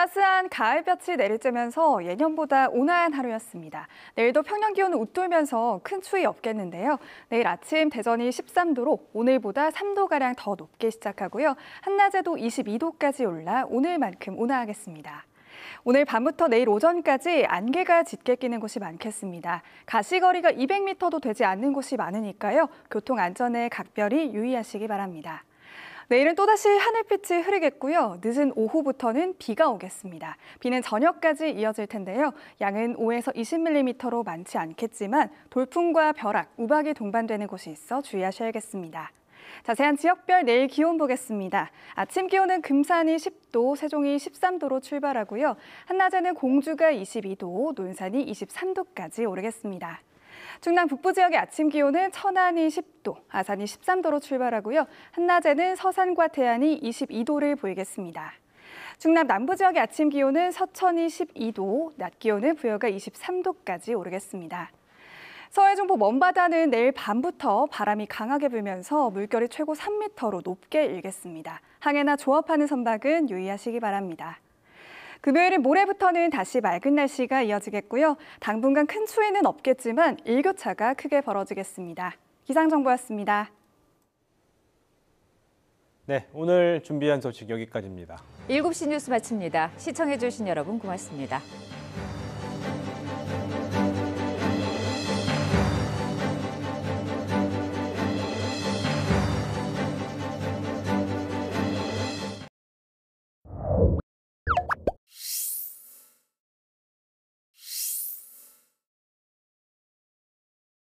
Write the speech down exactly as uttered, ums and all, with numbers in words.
따스한 가을볕이 내리쬐면서 예년보다 온화한 하루였습니다. 내일도 평년 기온은 웃돌면서 큰 추위 없겠는데요. 내일 아침 대전이 십삼 도로 오늘보다 삼 도가량 더 높게 시작하고요. 한낮에도 이십이 도까지 올라 오늘만큼 온화하겠습니다. 오늘 밤부터 내일 오전까지 안개가 짙게 끼는 곳이 많겠습니다. 가시거리가 이백 미터도 되지 않는 곳이 많으니까요. 교통 안전에 각별히 유의하시기 바랍니다. 내일은 또다시 하늘빛이 흐리겠고요. 늦은 오후부터는 비가 오겠습니다. 비는 저녁까지 이어질 텐데요. 양은 오에서 이십 밀리미터로 많지 않겠지만 돌풍과 벼락, 우박이 동반되는 곳이 있어 주의하셔야겠습니다. 자세한 지역별 내일 기온 보겠습니다. 아침 기온은 금산이 십 도, 세종이 십삼 도로 출발하고요. 한낮에는 공주가 이십이 도, 논산이 이십삼 도까지 오르겠습니다. 충남 북부 지역의 아침 기온은 천안이 십 도, 아산이 십삼 도로 출발하고요. 한낮에는 서산과 태안이 이십이 도를 보이겠습니다. 충남 남부 지역의 아침 기온은 서천이 십이 도, 낮 기온은 부여가 이십삼 도까지 오르겠습니다. 서해 중부 먼바다는 내일 밤부터 바람이 강하게 불면서 물결이 최고 삼 미터로 높게 일겠습니다. 항해나 조업하는 선박은 유의하시기 바랍니다. 금요일인 모레부터는 다시 맑은 날씨가 이어지겠고요. 당분간 큰 추위는 없겠지만 일교차가 크게 벌어지겠습니다. 기상정보였습니다. 네, 오늘 준비한 소식 여기까지입니다. 일곱 시 뉴스 마칩니다. 시청해주신 여러분 고맙습니다.